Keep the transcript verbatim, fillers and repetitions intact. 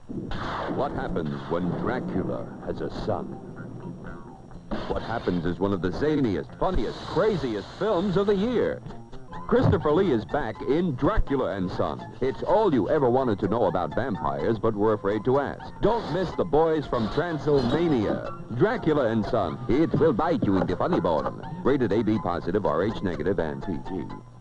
What happens when Dracula has a son? What happens is one of the zaniest, funniest, craziest films of the year. Christopher Lee is back in Dracula and Son. It's all you ever wanted to know about vampires, but were afraid to ask. Don't miss the boys from Transylvania. Dracula and Son. It will bite you in the funny bone. Rated A B positive, R H negative, and P G.